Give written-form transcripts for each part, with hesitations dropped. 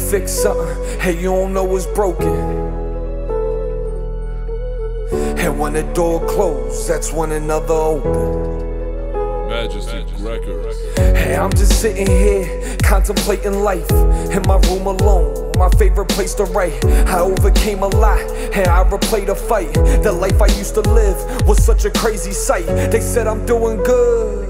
fix something, hey, you don't know it's broken. And when the door closed, that's when another open. Majesty Records. Hey, I'm just sitting here, contemplating life, in my room alone, my favorite place to write. I overcame a lot, and I replayed a fight. The life I used to live was such a crazy sight. They said I'm doing good,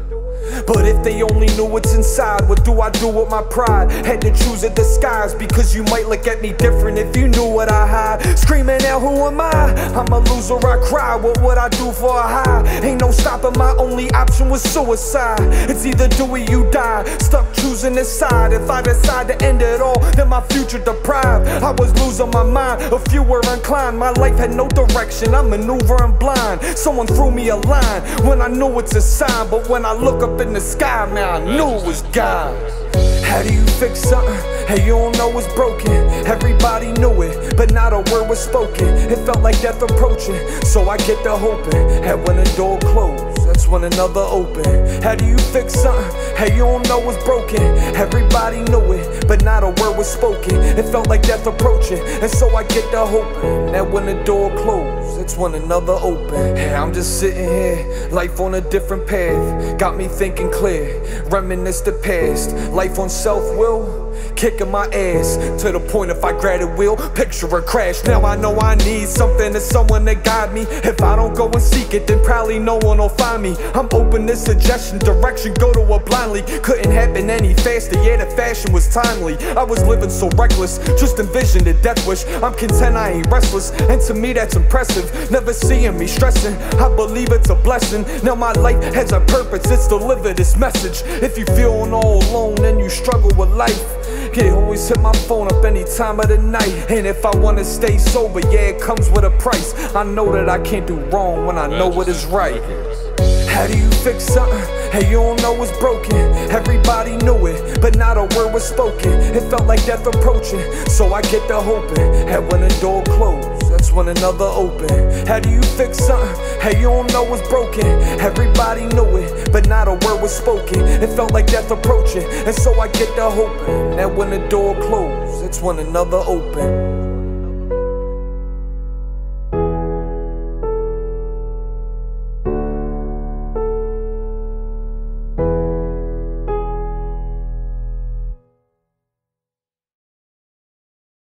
but if they only knew what's inside, what do I do with my pride? Had to choose a disguise, because you might look at me different if you knew what I hide. Screaming out, who am I? I'm a loser, I cry. What would I do for a high? Ain't no stopping, my only option was suicide. It's either do or you die, stuck choosing this side. If I decide to end it all, then my future deprived. I was losing my mind, a few were inclined. My life had no direction, I'm maneuvering blind. Someone threw me a line, when I knew it's a sign. But when I look up in the sky, man, I knew it was God. How do you fix something? Hey, you don't know it's broken. Everybody knew it, but not a word was spoken. It felt like death approaching, so I get to hoping. And when the door closed, that's when another open. How do you fix something? Hey, you don't know it's broken. Everybody knew it, but not a word was spoken. It felt like death approaching, and so I get to hoping. That when the door closed, that's when another open. Hey, I'm just sitting here, life on a different path. Got me thinking clear, reminisce the past. Life on self-will, kicking my ass to the point if I grab a wheel, picture a crash. Now I know I need something, and someone to guide me. If I don't go and seek it, then probably no one will find me. I'm open to suggestion, direction, go to a blindly. Couldn't happen any faster, yeah, the fashion was timely. I was living so reckless, just envisioned a death wish. I'm content, I ain't restless, and to me that's impressive. Never seeing me stressing, I believe it's a blessing. Now my life has a purpose, it's to deliver this message. If you feeling all alone and you struggle with life, yeah, always hit my phone up any time of the night. And if I wanna stay sober, yeah, it comes with a price. I know that I can't do wrong when I know what is right. How do you fix something? Hey, you don't know it's broken. Everybody knew it, but not a word was spoken. It felt like death approaching, so I get to hoping. And when the door closed, that's when another open. How do you fix something? Hey, you don't know it's broken. Everybody knew it, but not a word was spoken. It felt like death approaching, and so I get to hoping. That when the door closed, that's when another open.